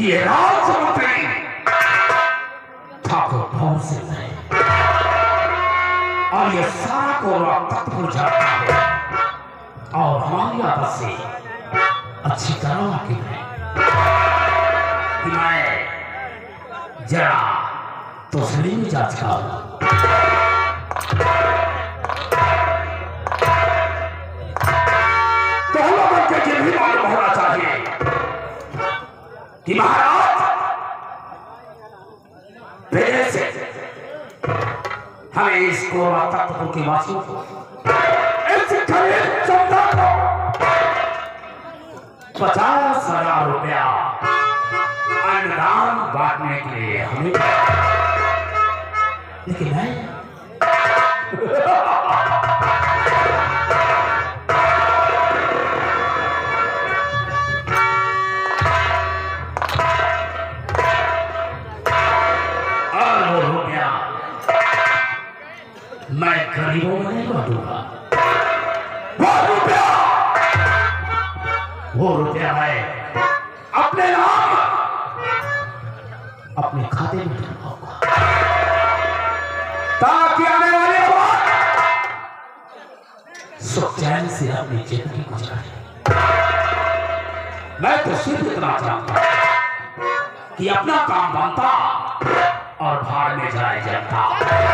ये राजमंत्री ठाकुर भवन से है और ये सारा कोरवा तत्पुर जाता है और हमारी आदत से अच्छी तरह वाकिफ है कि मैं जरा तो सलीम जांच का तो हम लोगों को ये भी मालूम होना चाहिए कि महाराज पहले से हमें इस कोरवा तत्पुर के वासियों को इस खरीद चंदा को 50,000 रुपया अनुदान बांटने के लिए हमें, लेकिन मैं मैं गरीबों में नहीं बांटूंगा। वो रुपया मैं अपने नाम अपने खाते में डलवाऊंगा ताकि आने वाले सुख चैन से अपनी जिंदगी गुजारे। मैं तो सिर्फ इतना चाहता कि अपना काम बनता और भाड़ में जाए जनता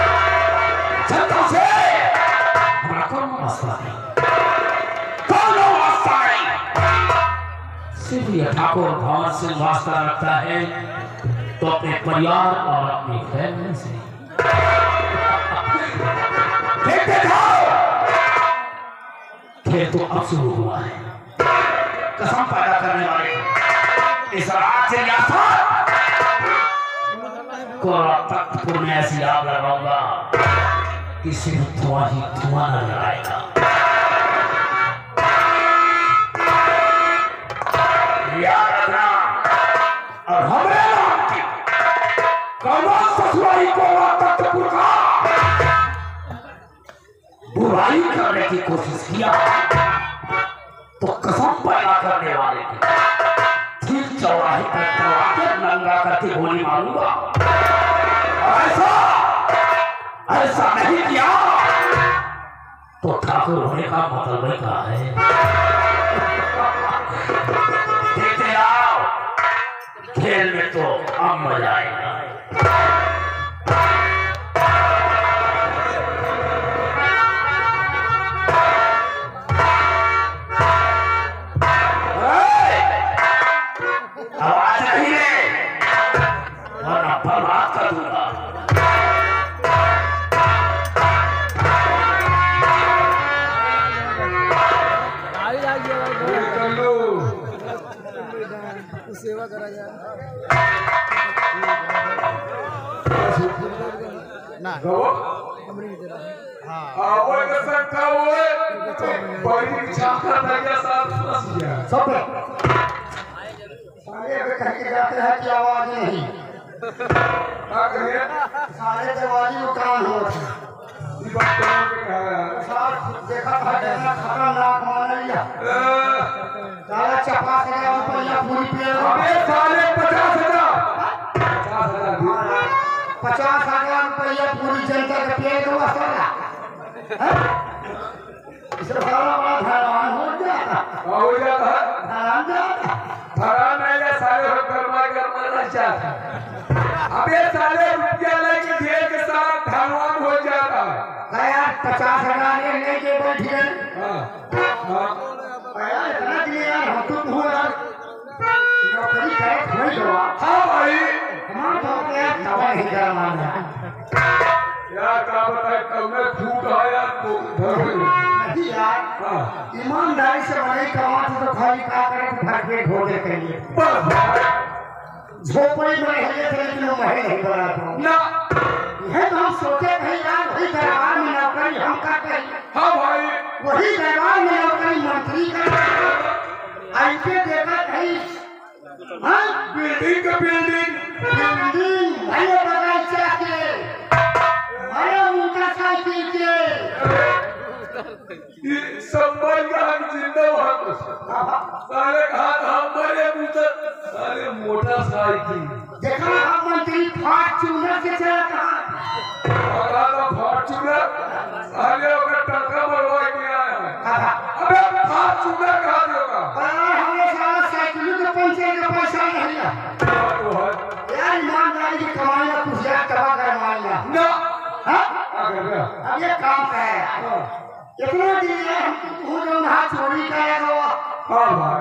से हमारा कौन वास्ता नहीं, कौन वास्ता नहीं। सिर्फ ये ठाकुर भवन से वास्ता रखता है तो अपने परिवार और अपनी फैमिली से। देखते जाओ, खेल तो अब शुरू हुआ है। कसम पैदा करने वाले इस राज्य कोरवा तत्पुर में ऐसी आग लगाऊंगा कि सिर्फ धुआं ही धुआं नजर आएगा। याद रखना, और हमारे नाम की कौवा ससुराई कोरवा तत्पुर का बुराई करने की कोशिश किया तो कसम पैदा करने वाले ठीक चौराहे पर आके नंगा करके गोली मारूंगा। ऐसा नहीं किया तो ठाकुर होने का मतलब क्या है? देखते आओ, खेल में तो अब मजा आएगा। आवाज नहीं है वरना बर्बाद कर दूंगा। सेवा करा जाए ना हमरी जरा हां वो कसर का वो बड़ी चाहता था क्या सब साले अबे कह के जाते हैं कि आवाज नहीं क्या करिए साले जवानी को काम हो ये बात तो कहा साथ देखा था कितना खतरनाक मान लिया साला चपा से रुपया पूरी पे अबे साले 50,000 रुपया पूरी जनता के पेट को वसूला इसे साला बड़ा धरान हो जाता धरान नहीं साले गरमा रहना चाहता। अबे साले रुपया लेके ढेर के साथ धनवान हो जाता है यार 50,000 लेके बैठ गए। इतना दिए यार हम तो हो यार नौकरी करे नहीं दो। हाँ भाई हम तो यार दवा ही करवाना यार क्या बताए कब में फूट आया तो नहीं यार ईमानदारी से बड़े कमाते तो खाली का करे तो भर पेट भोजन करिए झोपड़ी में रहिए थे लेकिन महल नहीं बना तो ना यह तो हम सोचे थे यार वही दरबार में नौकरी हम का करिए। हाँ भाई वही दरबार में नौकरी मंत्री का आइके देखा कहीं बिल्डिंग भाई बगीचा के बड़े मोटरसाइकिल के संभल का हम जिंदा सारे हाथ हम मरे सारे मोटा मोटरसाइकिल देखा आप मंत्री फॉर्च्यूनर से चला कहाँ और फॉर्च्यूनर अरे ओकर टक्का बढ़वा के आया है अबे फॉर्च्यूनर कहाँ देगा हमने सारा साइकिल के पंचर के पैसा नहीं लिया यार ईमानदारी की कमाई में कुछ यार तबाह कर मारना ना हाँ अगर अब ये काम है इतना दिन हम जो हाथ चोरी करेगा हाँ भाई